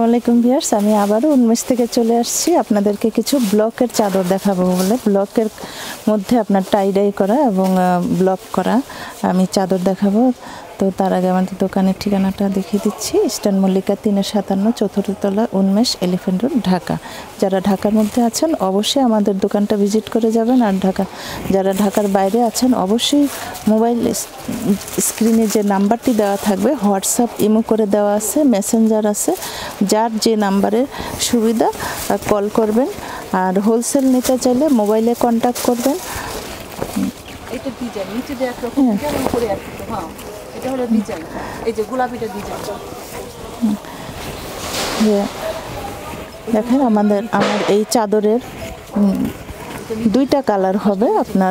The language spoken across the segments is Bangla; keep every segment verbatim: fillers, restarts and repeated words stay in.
আসসালামাইকুম ভিউয়ার্স, আমি আবারও উন্মেষ থেকে চলে আসছি আপনাদেরকে কিছু ব্লকের চাদর দেখাবো বলে। ব্লকের মধ্যে আপনার টাই ডাই করা এবং ব্লক করা আমি চাদর দেখাবো। তো তার আগে আমাদের দোকানের ঠিকানাটা দেখিয়ে দিচ্ছি। ইস্টার্ন মল্লিকা তিনের সাতান্ন চতুর্থ তলা, উন্মেষ, এলিফ্যান্ট রোড, ঢাকা। যারা ঢাকার মধ্যে আছেন অবশ্যই আমাদের দোকানটা ভিজিট করে যাবেন। আর ঢাকা যারা ঢাকার বাইরে আছেন অবশ্যই মোবাইল স্ক্রিনে যে নাম্বারটি দেওয়া থাকবে, হোয়াটসঅ্যাপ ইমো করে দেওয়া আছে, মেসেঞ্জার আছে, যার যে নাম্বারে সুবিধা কল করবেন। আর হোলসেল নিতে চাইলে মোবাইলে কন্ট্যাক্ট করবেন। এটা ডিজাইন নিচে দিয়ে এক রকম কেমন করে আছে। হ্যাঁ, এটা হলো ডিজাইন। এই যে গোলাপিটা ডিজাইন। দেখেন আমাদের আমার এই চাদরের দুইটা কালার হবে। আপনার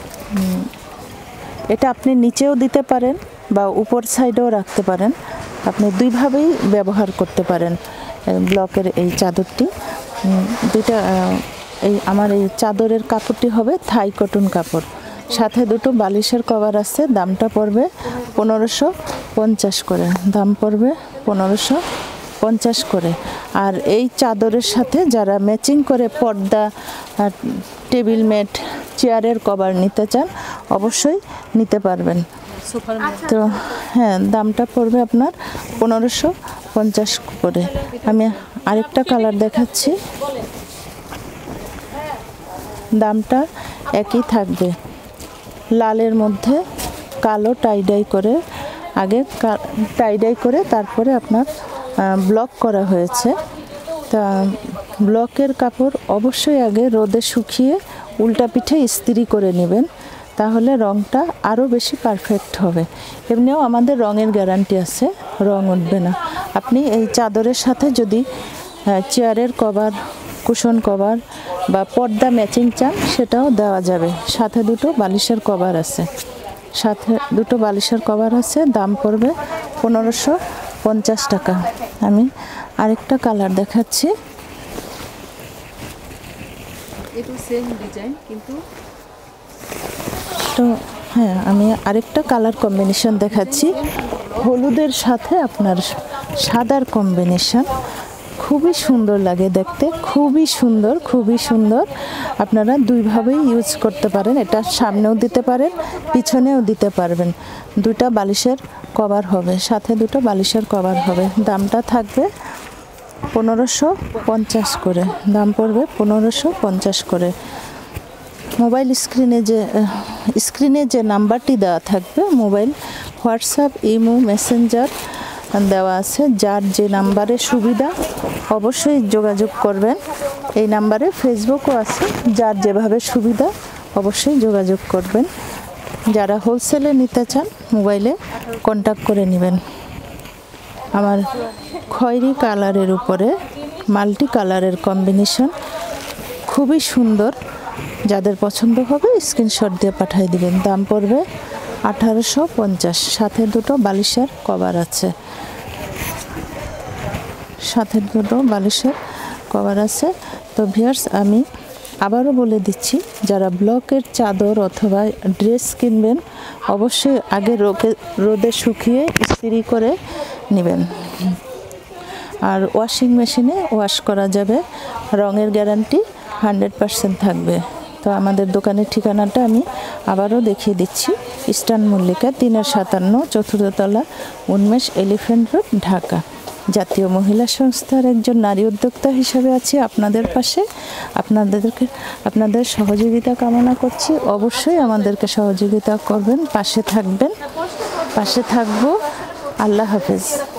এটা আপনি নিচেও দিতে পারেন বা উপর সাইডেও রাখতে পারেন। আপনি দুইভাবেই ব্যবহার করতে পারেন ব্লকের এই চাদরটি। দুইটা এই আমার এই চাদরের কাপড়টি হবে থাই কটন কাপড়, সাথে দুটো বালিশের কভার আছে। দামটা পড়বে পনেরোশো পঞ্চাশ করে, দাম পড়বে পনেরোশো পঞ্চাশ করে। আর এই চাদরের সাথে যারা ম্যাচিং করে পর্দা, টেবিল ম্যাট, চেয়ারের কভার নিতে চান অবশ্যই নিতে পারবেন। তো হ্যাঁ, দামটা পড়বে আপনার পনেরোশো পঞ্চাশ করে। আমি আরেকটা কালার দেখাচ্ছি, দামটা একই থাকবে। লালের মধ্যে কালো টাইডাই করে, আগে টাইডাই করে তারপরে আপনার ব্লক করা হয়েছে। তা ব্লকের কাপড় অবশ্যই আগে রোদে শুকিয়ে উল্টা পিঠে ইস্ত্রি করে নেবেন, তাহলে রঙটা আরও বেশি পারফেক্ট হবে। এমনিও আমাদের রঙের গ্যারান্টি আছে, রং উঠবে না। আপনি এই চাদরের সাথে যদি চেয়ারের কভার, কুশন কভার বা পর্দা ম্যাচিং চান সেটাও দেওয়া যাবে। সাথে দুটো বালিশের কভার আছে, সাথে দুটো বালিশের কভার আছে। দাম পড়বে পনেরোশো পঞ্চাশ টাকা। আমি আরেকটা কালার দেখাচ্ছি, এটা সেম ডিজাইন কিন্তু তো হ্যাঁ, আমি আরেকটা কালার কম্বিনেশন দেখাচ্ছি। হলুদের সাথে আপনার সাদার কম্বিনেশন খুবই সুন্দর লাগে দেখতে, খুবই সুন্দর, খুবই সুন্দর। আপনারা দুইভাবেই ইউজ করতে পারেন, এটা সামনেও দিতে পারেন, পিছনেও দিতে পারবেন। দুটা বালিশের কভার হবে, সাথে দুটো বালিশের কভার হবে। দামটা থাকবে পনেরোশো পঞ্চাশ করে, দাম পড়বে পনেরোশো পঞ্চাশ করে। মোবাইল স্ক্রিনে যে স্ক্রিনে যে নাম্বারটি দেওয়া থাকবে, মোবাইল হোয়াটসঅ্যাপ ইমো মেসেঞ্জার দেওয়া আছে, যার যে নাম্বারে সুবিধা অবশ্যই যোগাযোগ করবেন। এই নাম্বারে ফেসবুকও আছে, যার যেভাবে সুবিধা অবশ্যই যোগাযোগ করবেন। যারা হোলসেলে নিতে চান মোবাইলে কন্ট্যাক্ট করে নেবেন। আমার খয়েরি কালারের উপরে মাল্টি কালারের কম্বিনেশন খুবই সুন্দর, যাদের পছন্দ হবে স্ক্রিনশট দিয়ে পাঠিয়ে দিবেন। দাম পড়বে আঠারোশো পঞ্চাশ। সাথে দুটো বালিশের কভার আছে, সাথে দুটো বালিশের কভার আছে। তো ভিউয়ার্স, আমি আবারও বলে দিচ্ছি, যারা ব্লকের চাদর অথবা ড্রেস কিনবেন অবশ্যই আগে রোদে রোদে শুকিয়ে ইস্ত্রি করে নেবেন। আর ওয়াশিং মেশিনে ওয়াশ করা যাবে, রঙের গ্যারান্টি হান্ড্রেড পারসেন্ট থাকবে। তো আমাদের দোকানের ঠিকানাটা আমি আবারও দেখিয়ে দিচ্ছি। ইস্টার্ন মল্লিকা তিনের সাতান্ন চতুর্থ তলা, উন্মেষ, এলিফ্যান্ট রোড, ঢাকা। জাতীয় মহিলা সংস্থার একজন নারী উদ্যোক্তা হিসাবে আছি আপনাদের পাশে। আপনাদেরকে আপনাদের সহযোগিতা কামনা করছি। অবশ্যই আমাদেরকে সহযোগিতা করবেন, পাশে থাকবেন, পাশে থাকবো। আল্লাহ হাফেজ।